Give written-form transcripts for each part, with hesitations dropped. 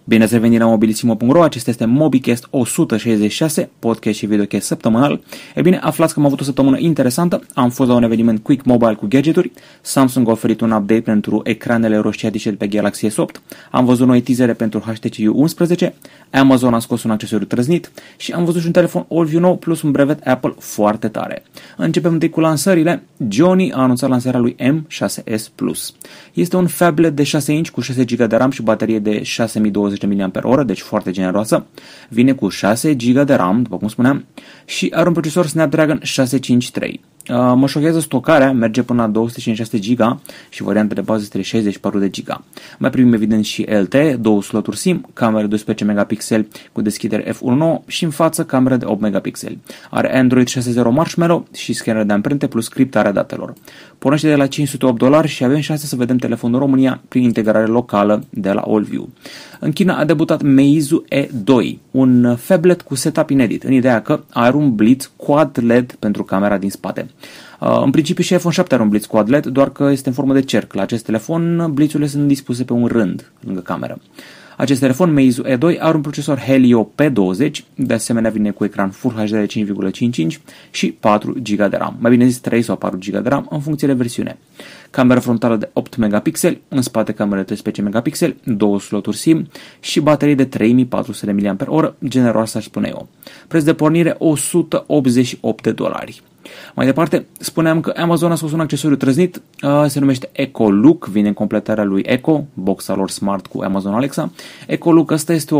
Bine ați revenit la mobilissimo.ro, acesta este MobiCast 166, podcast și videocast săptămânal. E bine, aflați că am avut o săptămână interesantă, am fost la un eveniment Quick Mobile cu gadgeturi, Samsung a oferit un update pentru ecranele roșiatice de pe Galaxy S8, am văzut noi teasere pentru HTC U11, Amazon a scos un accesoriu trăznit și am văzut și un telefon AllView nou plus un brevet Apple foarte tare. Începem întâi cu lansările. Xiaomi a anunțat lansarea lui M6s Plus. Este un phablet de 6 inch cu 6 GB de RAM și baterie de 6020 mAh, deci foarte generoasă. Vine cu 6 GB de RAM, după cum spuneam, și are un procesor Snapdragon 653. Mă șochează stocarea, merge până la 256 GB și varianta de bază este 64 de GB. Mai primim evident și LTE, 2 sloturi SIM, cameră 12 megapixeli cu deschidere f1.9 și în față cameră de 8 megapixeli. Are Android 6.0 Marshmallow și scanner de amprente plus criptarea datelor. Pornește de la $508 și avem șanse să vedem telefonul în România prin integrare locală de la AllView. În China a debutat Meizu E2, un phablet cu setup inedit, în ideea că are un blitz quad LED pentru camera din spate. În principiu și iPhone 7 are un blitz quad LED, doar că este în formă de cerc. La acest telefon, blitzurile sunt dispuse pe un rând lângă cameră. Acest telefon Meizu E2 are un procesor Helio P20, de asemenea vine cu ecran Full HD de 5,55 și 4 GB de RAM, mai bine zis 3 sau 4 GB de RAM în funcție de versiune. Cameră frontală de 8 megapixeli, în spate cameră de 13 megapixeli, 2 sloturi SIM și baterie de 3400 mAh, generoasă aș spune eu. Preț de pornire $188. Mai departe, spuneam că Amazon a scos un accesoriu trăznit, se numește Echo Look, vine în completarea lui Echo, boxa lor smart cu Amazon Alexa. Echo Look, asta este o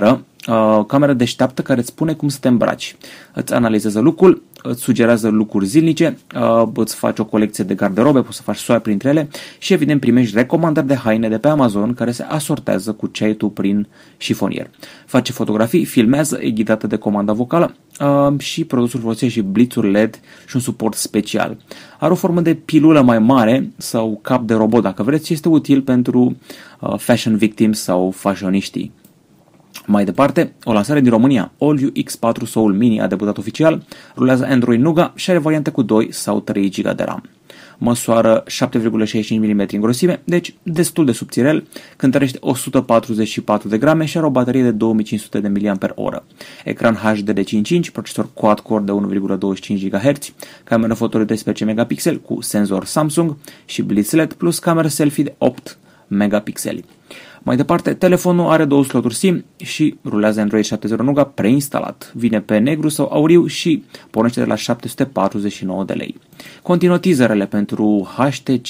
cameră deșteaptă care îți spune cum să te îmbraci. Îți analizează look-ul, îți sugerează look-uri zilnice, îți faci o colecție de garderobe, poți să faci swipe printre ele și evident primești recomandări de haine de pe Amazon care se asortează cu ce ai tu prin șifonier. Face fotografii, filmează, e ghidată de comanda vocală și produsul folosește și blitzuri LED și un suport special. Are o formă de pilulă mai mare sau cap de robot dacă vreți și este util pentru fashion victims sau fashioniștii. Mai departe, o lansare din România, AllView X4 Soul Mini a debutat oficial, rulează Android Nougat și are variante cu 2 sau 3 GB de RAM. Măsoară 7,65 mm în grosime, deci destul de subțirel, cântărește 144 de grame și are o baterie de 2500 de mAh. Ecran HD de 5 inch, procesor quad-core de 1,25 GHz, cameră foto de 13 megapixeli cu senzor Samsung și blitz LED plus cameră selfie de 8 megapixeli. Mai departe, telefonul are 2 sloturi SIM și rulează Android 7.0 Nougat preinstalat. Vine pe negru sau auriu și pornește de la 749 de lei. Continuă teaserele pentru HTC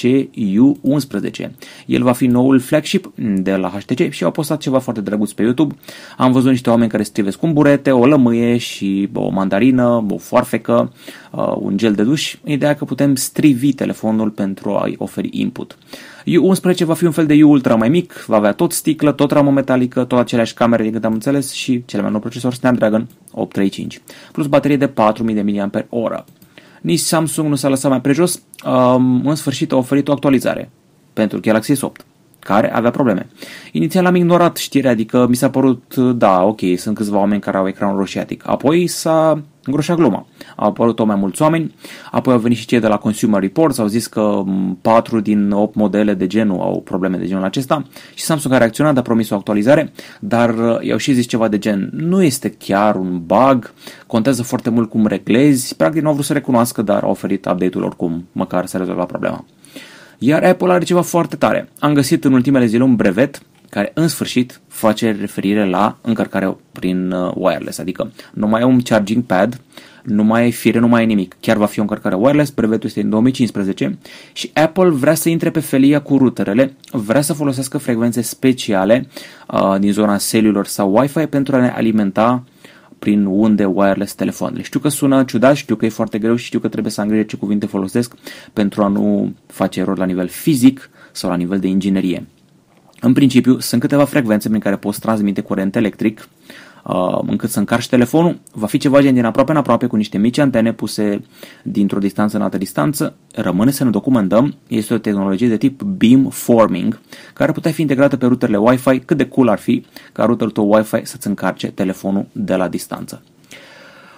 U11. El va fi noul flagship de la HTC și au postat ceva foarte drăguț pe YouTube. Am văzut niște oameni care strivesc un burete, o lămâie și o mandarină, o foarfecă, un gel de duș. Ideea că putem strivi telefonul pentru a-i oferi input. U11 va fi un fel de U Ultra mai mic, va avea tot sticlă, tot ramă metalică, tot aceleași camere din cât am înțeles și cel mai nou procesor Snapdragon 835, plus baterie de 4000 de mAh. Nici Samsung nu s-a lăsat mai prejos, în sfârșit a oferit o actualizare pentru Galaxy S8, care avea probleme. Inițial am ignorat știrea, adică mi s-a părut, da, ok, sunt câțiva oameni care au ecranul roșiatic. Apoi s-a îngroșat gluma. Au apărut mai mulți oameni, apoi au venit și cei de la Consumer Reports, au zis că 4 din 8 modele de genul au probleme de genul acesta și Samsung a reacționat, a promis o actualizare, dar i-au și zis ceva de gen, nu este chiar un bug, contează foarte mult cum reglezi, practic nu au vrut să recunoască, dar au oferit update-ul oricum, măcar să rezolva problema. Iar Apple are ceva foarte tare. Am găsit în ultimele zile un brevet care în sfârșit face referire la încărcare prin wireless, adică nu mai e un charging pad, nu mai e fire, nu mai e nimic. Chiar va fi o încărcare wireless, brevetul este în 2015 și Apple vrea să intre pe felia cu routerele, vrea să folosească frecvențe speciale din zona cellular sau Wi-Fi pentru a ne alimenta prin unde wireless telefoanele. Știu că sună ciudat, știu că e foarte greu și știu că trebuie să am grijă ce cuvinte folosesc pentru a nu face erori la nivel fizic sau la nivel de inginerie. În principiu, sunt câteva frecvențe prin care poți transmite curent electric încât să încarci telefonul. Va fi ceva gen din aproape în aproape cu niște mici antene puse dintr-o distanță în altă distanță. Rămâne să ne documentăm. Este o tehnologie de tip beamforming care putea fi integrată pe routerele Wi-Fi. Cât de cool ar fi ca routerul tău Wi-Fi să-ți încarce telefonul de la distanță.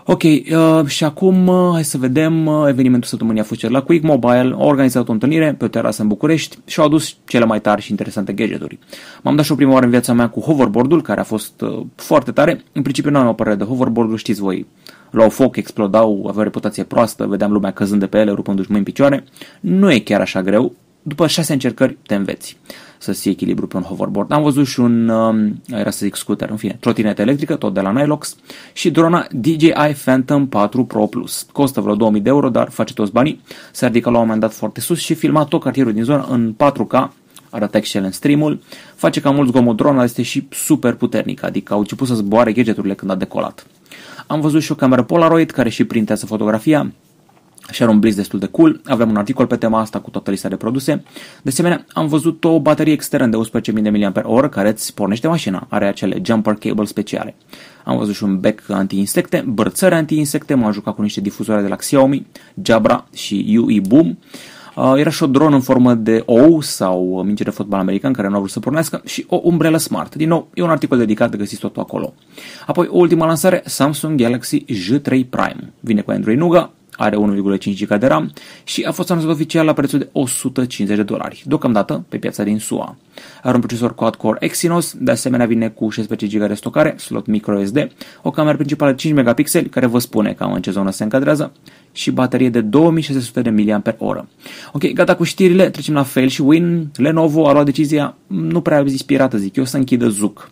Ok, și acum hai să vedem, evenimentul săptămânii a fost cel la Quick Mobile, au organizat o întâlnire pe o terasă în București și au adus cele mai tari și interesante gadgeturi. M-am dat și o prima oară în viața mea cu hoverboard-ul, care a fost foarte tare. În principiu nu am o părere de hoverboard-ul, știți voi, luau foc, explodau, aveau reputație proastă, vedeam lumea căzând de pe ele, rupându-și mâini picioare. Nu e chiar așa greu, după 6 încercări te înveți să ții echilibru pe un hoverboard. Am văzut și un, era să zic scooter, în fine, trotinetă electrică, tot de la Nilox, și drona DJI Phantom 4 Pro Plus. Costă vreo 2000 de euro, dar face toți banii. Se ridică la un moment dat foarte sus și filma tot cartierul din zonă în 4K, arată excelent streamul, face ca mult zgomot drona, este și super puternic, adică au început să zboare gadgeturile când a decolat. Am văzut și o cameră Polaroid care și printează fotografia și are un blitz destul de cool. Avem un articol pe tema asta cu toată lista de produse. De asemenea, am văzut o baterie externă de 11.000 de mAh care îți pornește mașina. Are acele jumper cable speciale. Am văzut și un bec anti-insecte, brățări anti-insecte, m-am jucat cu niște difuzoare de la Xiaomi, Jabra și UE Boom. Era și o dronă în formă de ou sau minge de fotbal american care nu a vrut să pornească și o umbrelă smart. Din nou, e un articol dedicat, găsiți totul acolo. Apoi, o ultimă lansare, Samsung Galaxy J3 Prime. Vine cu Android Nougat, are 1,5 GB de RAM și a fost anunțat oficial la prețul de $150, deocamdată pe piața din SUA. Are un procesor quad-core Exynos, de asemenea vine cu 16 GB de stocare, slot microSD, o cameră principală 5 megapixeli, care vă spune cam în ce zonă se încadrează, și baterie de 2600 de mAh. Ok, gata cu știrile, trecem la fail și win. Lenovo a luat decizia, nu prea inspirată, zic eu, să închidă ZUK.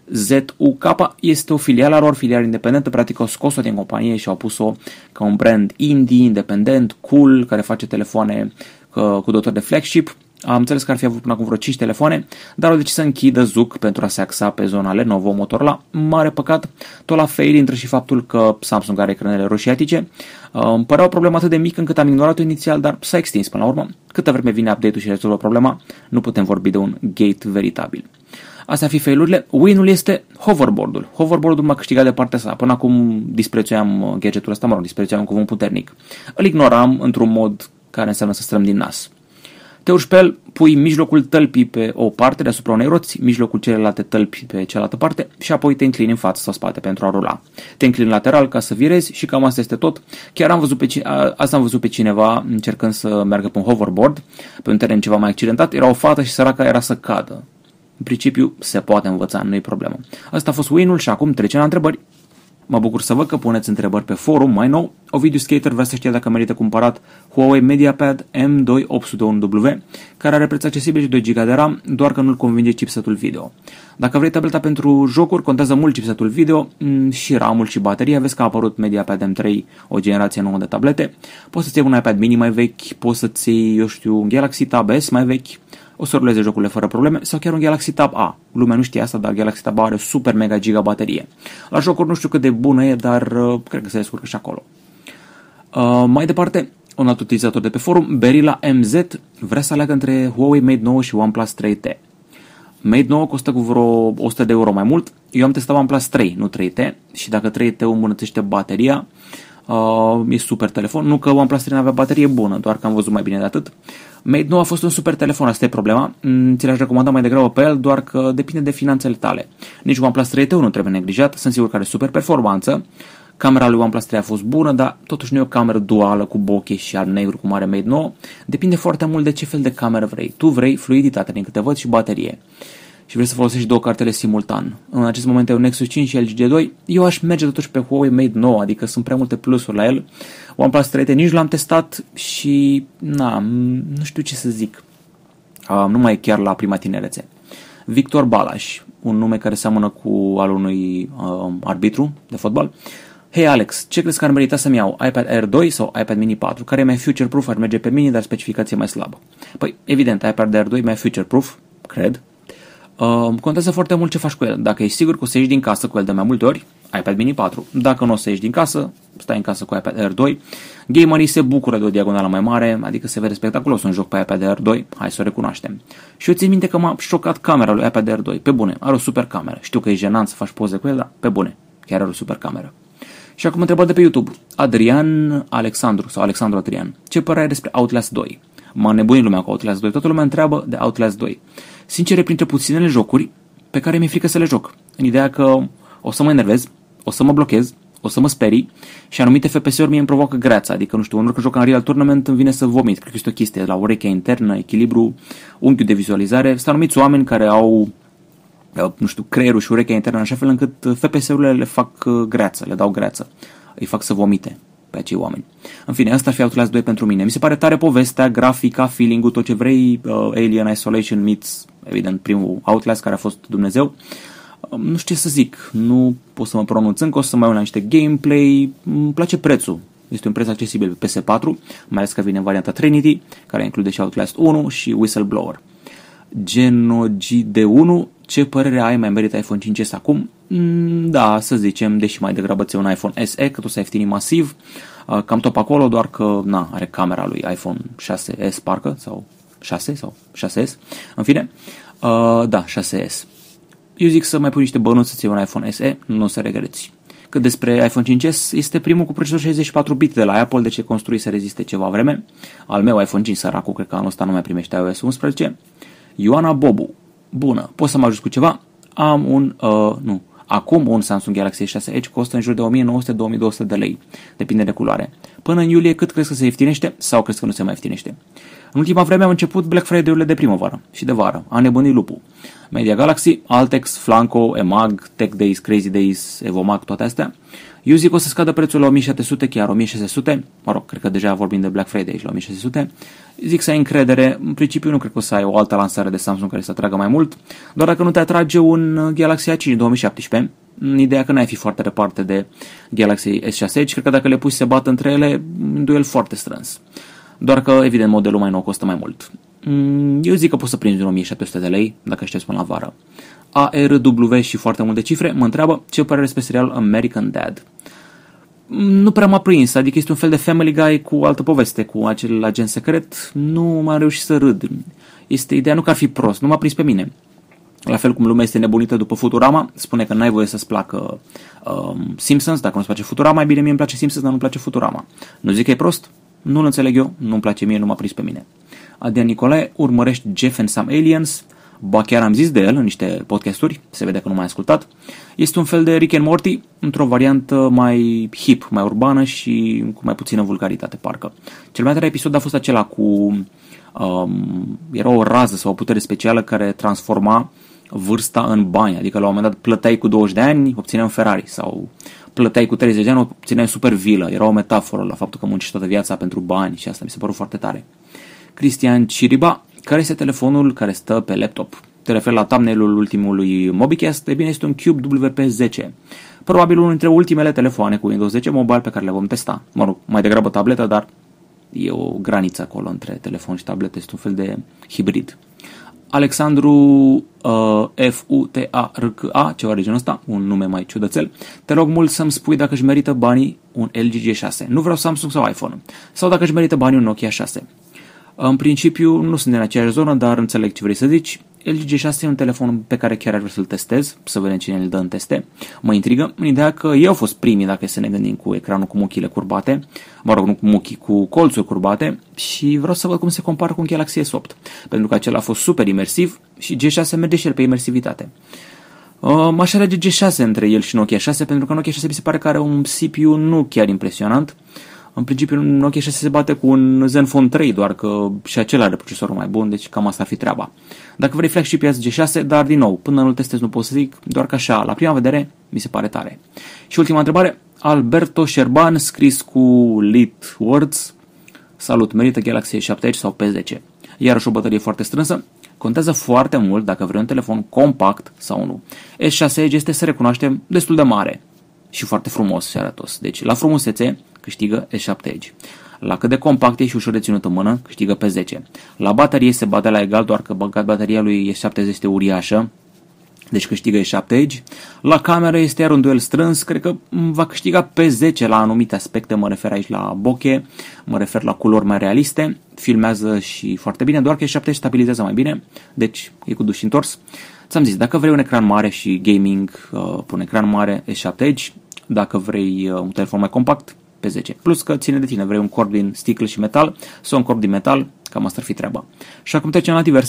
ZUK este o filială a lor, filială independentă, practic au scos-o din companie și au pus-o ca un brand indie, independent, cool, care face telefoane cu dotor de flagship. Am înțeles că ar fi avut până acum vreo 5 telefoane, dar au decis să închidă ZUK pentru a se axa pe zona Lenovo, Motorola. Mare păcat, tot la fail intră și faptul că Samsung are ecranele roșiatice. Îmi părea o problemă atât de mică încât am ignorat-o inițial, dar s-a extins până la urmă. Câtă vreme vine update-ul și rezolvă problema, nu putem vorbi de un gate veritabil. Astea fi failurile. Win-ul este hoverboard-ul. Hoverboard-ul m-a câștigat de partea sa. Până acum disprețuiam gadgetul ăsta, disprețuiam un cuvânt puternic. Îl ignoram într-un mod care înseamnă să străm din nas. Te urci pe el, pui mijlocul tălpii pe o parte deasupra unei roți, mijlocul celelalte tălpi pe cealaltă parte și apoi te înclini în față sau spate pentru a rula. Te înclini lateral ca să virezi și cam asta este tot. Chiar asta am văzut pe cineva încercând să meargă pe un hoverboard, pe un teren ceva mai accidentat. Era o fată și săraca era să cadă. În principiu se poate învăța, nu e problemă. Asta a fost win-ul și acum trecem la întrebări. Mă bucur să văd că puneți întrebări pe forum. Mai nou, Ovidiu Skater vrea să știe dacă merită cumpărat Huawei MediaPad M2 801W, care are preț accesibil și 2 GB de RAM, doar că nu-l convinge chipsetul video. Dacă vrei tableta pentru jocuri, contează mult chipsetul video și RAM-ul și bateria. Vezi că a apărut MediaPad M3, o generație nouă de tablete. Poți să-ți iei un iPad mini mai vechi, poți să-ți iei, eu știu, un Galaxy Tab S mai vechi, o să ruleze jocurile fără probleme, sau chiar un Galaxy Tab A. Lumea nu știe asta, dar Galaxy Tab A are super mega giga baterie. La jocuri nu știu cât de bună e, dar cred că se descurcă și acolo. Mai departe, un alt utilizator de pe forum, Berila MZ, vrea să aleagă între Huawei Mate 9 și OnePlus 3T. Mate 9 costă cu vreo 100 de euro mai mult. Eu am testat OnePlus 3, nu 3T, și dacă 3T îmbunătățește bateria, e super telefon. Nu că OnePlus 3 nu avea baterie bună, doar că am văzut mai bine de atât. Mate 9 a fost un super telefon, asta e problema. Ți l-aș recomanda mai degrabă pe el, doar că depinde de finanțele tale. Nici OnePlus 3T nu trebuie neglijat, sunt sigur că are super performanță. Camera lui OnePlus 3 a fost bună, dar totuși nu e o cameră duală cu bokeh și alb-negru cum are Mate 9. Depinde foarte mult de ce fel de cameră vrei. Tu vrei fluiditate, din câte văd, și baterie. Și vrei să folosești două cartele simultan. În acest moment e un Nexus 5 și LG G2. Eu aș merge totuși pe Huawei Mate 9, adică sunt prea multe plusuri la el. OnePlus 3T nici l-am testat și nu știu ce să zic. Nu mai e chiar la prima tinerețe. Victor Balaș, un nume care seamănă cu al unui arbitru de fotbal. Hei Alex, ce crezi că ar merita să-mi iau? iPad Air 2 sau iPad Mini 4? Care e mai future-proof, ar merge pe mini, dar specificație mai slabă. Păi, evident, iPad Air 2 e mai future-proof, cred. Contează foarte mult ce faci cu el. Dacă ești sigur că o să ieși din casă cu el de mai multe ori, iPad Mini 4. Dacă nu o să ieși din casă, stai în casă cu iPad Air 2. Gamerii se bucură de o diagonală mai mare, adică se vede spectaculos un joc pe iPad Air 2, hai să o recunoaștem. Și eu țin minte că m-a șocat camera lui iPad Air 2, pe bune, are o super cameră. Știu că e jenant să faci poze cu el, dar pe bune, chiar are o super cameră. Și acum întrebări de pe YouTube. Adrian Alexandru sau Alexandru Adrian, ce părere ai despre Outlast 2? M-a nebunit lumea cu Outlast 2, toată lumea întreabă de Outlast 2. Sincer, e printre puținele jocuri pe care mi-e frică să le joc. În ideea că o să mă enervez, o să mă blochez, o să mă sperii și anumite FPS-uri mie îmi provoacă greața, adică nu știu, unor când joc în Real Tournament îmi vine să vomit, cred că este o chestie la urechea internă, echilibru, unghiul de vizualizare. Sunt anumiți oameni care au, nu știu, creierul și urechea internă în așa fel încât FPS-urile le fac greață, le dau greață, îi fac să vomite pe acei oameni. În fine, asta ar fi Outlast 2 pentru mine. Mi se pare tare povestea, grafica, feeling-ul, tot ce vrei, Alien Isolation meets, evident, primul Outlast care a fost Dumnezeu. Nu știu ce să zic, nu pot să mă pronunț încă, o să mai uit la niște gameplay, îmi place prețul. Este un preț accesibil pe PS4, mai ales că vine în varianta Trinity, care include și Outlast 1 și Whistleblower. Genogide 1, ce părere ai, mai merită iPhone 5s acum? Da, să zicem, deși mai degrabă ți un iPhone SE, că tu s-a ieftinit masiv, cam tot acolo, doar că are camera lui iPhone 6s parcă, sau 6 sau 6s, în fine, da, 6s. Eu zic să mai pui niște bănuți să-ți iei un iPhone SE, nu o să regreți. Cât despre iPhone 5s, este primul cu procesor 64 bit de la Apple, deci e construit să reziste ceva vreme. Al meu iPhone 5, săracul, cred că anul ăsta nu mai primește iOS 11. Ioana Bobu, bună, poți să mă ajut cu ceva? Am acum un Samsung Galaxy S6 Edge costă în jur de 1900-2200 de lei, depinde de culoare. Până în iulie cât crezi că se ieftinește sau crezi că nu se mai ieftinește? În ultima vreme am început Black Friday-urile de primăvară și de vară, a nebunit lupul. Media Galaxy, Altex, Flanco, EMAG, Tech Days, Crazy Days, Evomag, toate astea. Eu zic că o să scadă prețul la 1700, chiar 1600, mă rog, cred că deja vorbim de Black Friday și la 1600. Zic să ai încredere, în principiu nu cred că o să ai o altă lansare de Samsung care să atragă mai mult, doar dacă nu te atrage un Galaxy A5 în 2017, în ideea că n-ai fi foarte departe de Galaxy S6 Edge, cred că dacă le pui să se bată între ele, un duel foarte strâns. Doar că, evident, modelul mai nou costă mai mult. Eu zic că poți să prinzi un 1700 de lei, dacă aștepți până la vară. ARW și foarte multe cifre mă întreabă ce părere despre serial American Dad. Nu prea m-a prins, adică este un fel de Family Guy cu altă poveste, cu acel agent secret. Nu m-am reușit să râd. Ideea nu că ar fi prost, nu m-a prins pe mine. La fel cum lumea este nebunită după Futurama, spune că n-ai voie să-ți placă Simpsons, dacă nu-ți place Futurama, mai bine mie îmi place Simpsons, dar nu-mi place Futurama. Nu zic că e prost, nu-l înțeleg eu, nu-mi place mie, nu m-a prins pe mine. Adrian Nicolae, urmărești Jeff and Some Aliens, ba chiar am zis de el în niște podcasturi, se vede că nu m-ai ascultat. Este un fel de Rick and Morty, într-o variantă mai hip, mai urbană și cu mai puțină vulgaritate, parcă. Cel mai tare episod a fost acela cu... era o rază sau o putere specială care transforma vârsta în bani, adică la un moment dat plăteai cu 20 de ani, obțineai un Ferrari, sau plăteai cu 30 de ani, obțineai super vilă. Era o metaforă la faptul că muncești toată viața pentru bani și asta mi se părut foarte tare. Cristian Ciriba, care este telefonul care stă pe laptop? Te referi la thumbnail-ul ultimului MobiCast? E bine, este un Cube WP10. Probabil unul dintre ultimele telefoane cu Windows 10 Mobile pe care le vom testa. Mă rog, mai degrabă tabletă, dar e o graniță acolo între telefon și tabletă, este un fel de hibrid. Alexandru Futarka, ceva de genul ăsta, un nume mai ciudățel. Te rog mult să-mi spui dacă își merită banii un LG G6. Nu vreau Samsung sau iPhone. Sau dacă își merită banii un Nokia 6. În principiu nu sunt în aceeași zonă, dar înțeleg ce vrei să zici. LG G6 e un telefon pe care chiar ar vrea să-l testez, să vedem cine îl dă în teste. Mă intrigă în ideea că ei au fost primii, dacă să ne gândim, cu ecranul cu muchile curbate, mă rog, nu cu muchii, cu colțuri curbate, și vreau să văd cum se compară cu un Galaxy S8, pentru că acela a fost super imersiv și G6 merge și el pe imersivitate. M-aș alege G6 între el și Nokia 6, pentru că Nokia 6 mi se pare că are un CPU nu chiar impresionant. În principiu, Nokia 6 se bate cu un Zenfone 3, doar că și acela are procesorul mai bun, deci cam asta ar fi treaba. Dacă vrei flagship, ia-ți G6, dar din nou, până nu-l testez nu pot să zic, doar că așa, la prima vedere, mi se pare tare. Și ultima întrebare, Alberto Șerban, scris cu lit words. Salut, merită Galaxy S7 Edge sau P10? Iarăși o baterie foarte strânsă, contează foarte mult dacă vrei un telefon compact sau nu. S6 Edge este, să recunoaștem, destul de mare și foarte frumos și arătos. Deci, la frumusețe câștigă S7 Edge. La cât de compact e și ușor de ținut în mână, câștigă P10. La baterie se bate la egal, doar că bateria lui S7 este uriașă, deci câștigă S7 Edge. La cameră este iar un duel strâns, cred că va câștiga P10 la anumite aspecte, mă refer aici la bokeh, mă refer la culori mai realiste, filmează și foarte bine, doar că S7 Edge stabilizează mai bine, deci e cu duș întors. Ți-am zis, dacă vrei un ecran mare și gaming, pun ecran mare, S7 Edge. Dacă vrei un telefon mai compact, P10. Plus că ține de tine, vrei un corp din sticlă și metal sau un corp din metal, cam asta ar fi treaba. Și acum trecem la diverse.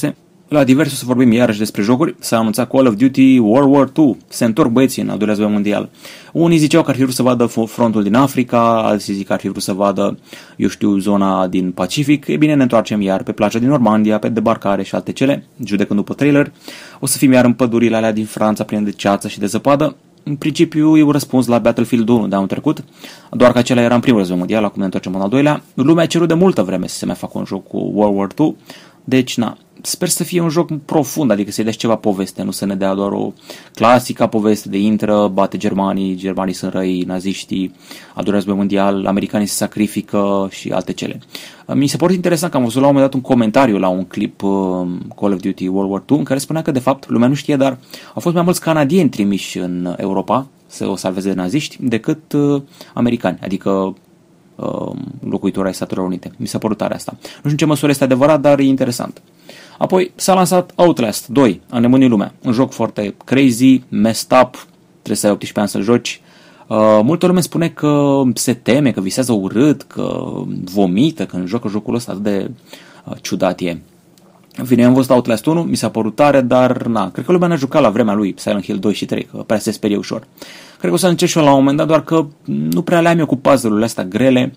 La diverse să vorbim iarăși despre jocuri. S-a anunțat Call of Duty World War II. Se întorc băieții în al doilea război mondial. Unii ziceau că ar fi vrut să vadă frontul din Africa, alții zic că ar fi vrut să vadă, eu știu, zona din Pacific. E bine, ne întoarcem iar pe plaja din Normandia, pe debarcare și alte cele, judecând după trailer. O să fim iar în pădurile alea din Franța, pline de ceață și de zăpadă. În principiu e un răspuns la Battlefield 1 de anul trecut, doar că acela era în primul război mondial, acum ne întoarcem în al doilea. Lumea a cerut de multă vreme să se mai facă un joc cu World War II, deci sper să fie un joc profund, adică să-i dea ceva poveste, nu să ne dea doar o clasică poveste de intră, bate germanii sunt răi, naziștii, al doilea război mondial, americanii se sacrifică și alte cele. Mi se pare interesant că am văzut la un moment dat un comentariu la un clip Call of Duty World War II în care spunea că de fapt lumea nu știe, dar au fost mai mulți canadieni trimiși în Europa să o salveze de naziști decât americani, adică locuitori ai Statelor Unite. Mi s-a părut tare asta. Nu știu în ce măsură este adevărat, dar e interesant. Apoi s-a lansat Outlast 2, a nebunii lumea. Un joc foarte crazy, messed up, trebuie să ai 18 ani să-l joci. Multă lume spune că se teme, că visează urât, că vomită când joacă jocul ăsta, atât de ciudat e. În fine, am văzut Outlast 1, mi s-a părut tare, dar cred că lumea n-a jucat la vremea lui Silent Hill 2 și 3, că prea se sperie ușor. Cred că o să încerc și eu la un moment dat, doar că nu prea le am eu cu puzzle-urile astea grele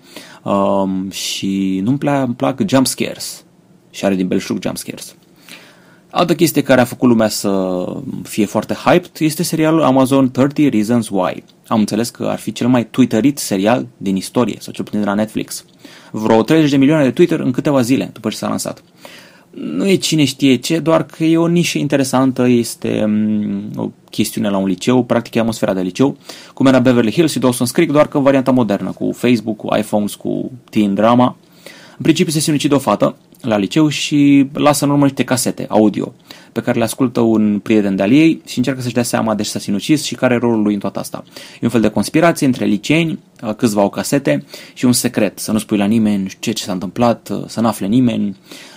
și nu-mi plac jump scares. Și are din belșug jump scares. Altă chestie care a făcut lumea să fie foarte hyped este serialul Amazon 30 Reasons Why. Am înțeles că ar fi cel mai twitterit serial din istorie, sau cel puțin de la Netflix. Vreo 30 de milioane de Twitter în câteva zile după ce s-a lansat. Nu e cine știe ce, doar că e o nișă interesantă, este o chestiune la un liceu, practic e atmosfera de liceu, cum era Beverly Hills și Dawson's Creek, doar că varianta modernă, cu Facebook, cu iPhones, cu teen drama. În principiu se sinucide o fată la liceu și lasă în urmă niște casete audio pe care le ascultă un prieten de-al ei și încearcă să-și dea seama de ce s-a sinucis și care e rolul lui în toată asta. E un fel de conspirație între liceeni, câțiva au casete și un secret, să nu spui la nimeni ce s-a întâmplat, să nu afle nimeni.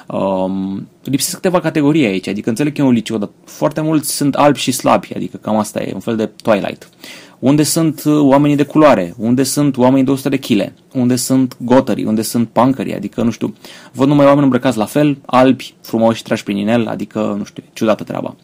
Lipsesc câteva categorii aici, adică înțeleg că e un liceu, dar foarte mulți sunt albi și slabi, adică cam asta e, un fel de Twilight. Unde sunt oamenii de culoare? Unde sunt oamenii de 100 de kg? Unde sunt gotării? Unde sunt punkării? Adică, nu știu, văd numai oameni îmbrăcați la fel, albi, frumoși, trași prin inel, adică, nu știu, ciudată treaba.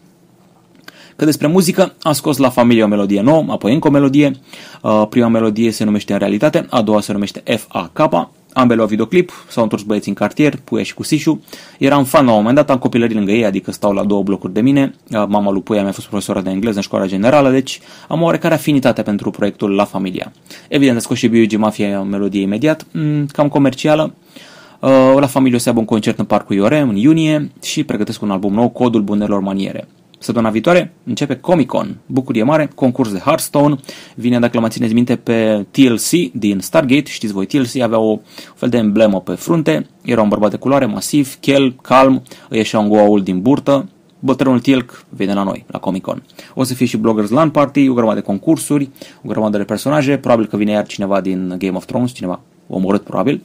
Că despre muzică, am scos la familie o melodie nouă, apoi încă o melodie. Prima melodie se numește În realitate, a doua se numește FAK. Ambele au videoclip, s-au întors băieții în cartier, Puia și cu Sișu. Eram fan la un moment dat, am copilării lângă ei, adică stau la 2 blocuri de mine. Mama lui Puia mi-a fost profesoară de engleză în școala generală, deci am o oarecare afinitate pentru proiectul La Familia. Evident, a scos și B.U.G. Mafia melodie imediat, cam comercială. La Familia o să aibă un concert în Parcul Iore în iunie și pregătesc un album nou, Codul Bunelor Maniere. Săptămâna viitoare începe Comic-Con, bucurie mare, concurs de Hearthstone, vine, dacă mă țineți minte, pe TLC din Stargate, știți voi, TLC avea o fel de emblemă pe frunte, era un bărbat de culoare, masiv, chel, calm, îi ieșea un goaul din burtă, bătrânul Tilk vine la noi, la Comic-Con. O să fie și Bloggers LAN Party, o grămadă de concursuri, o grămadă de personaje, probabil că vine iar cineva din Game of Thrones, cineva omorât probabil.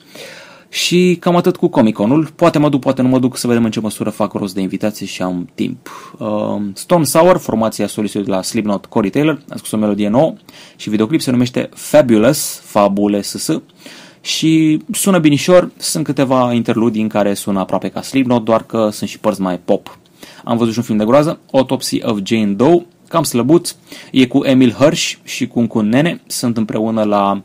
Și cam atât cu Comic-Conul. Poate mă duc, poate nu mă duc, să vedem în ce măsură fac rost de invitații și am timp. Stone Sour, formația solistă de la Slipknot, Corey Taylor, a scos o melodie nouă și videoclip se numește Fabulous, Fabulous, și sună binișor, sunt câteva interludii în care sună aproape ca Slipknot, doar că sunt și părți mai pop. Am văzut și un film de groază, Autopsy of Jane Doe, cam slăbuț, e cu Emil Hirsch și cu un nene, sunt împreună la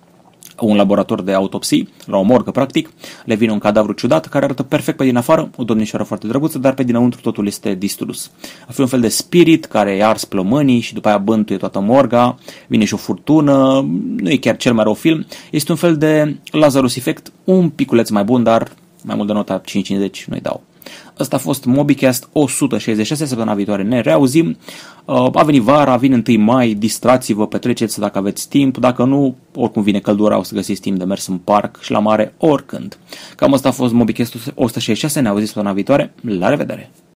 un laborator de autopsii, la o morgă practic, le vine un cadavru ciudat care arată perfect pe din afară, o domnișoară foarte drăguță, dar pe dinăuntru totul este distrus. A fi un fel de spirit care i-a ars plămânii și după aia bântuie toată morga, vine și o furtună, nu e chiar cel mai rău film, este un fel de Lazarus Effect, un piculeț mai bun, dar mai mult de nota 5,50 nu-i dau. Ăsta a fost MobiCast 166, săptămâna viitoare ne reauzim. A venit vara, vine 1 mai, distrați-vă, petreceți dacă aveți timp, dacă nu, oricum vine căldura, o să găsiți timp de mers în parc și la mare oricând. Cam asta a fost MobiCast 166, ne auzim săptămâna viitoare, la revedere!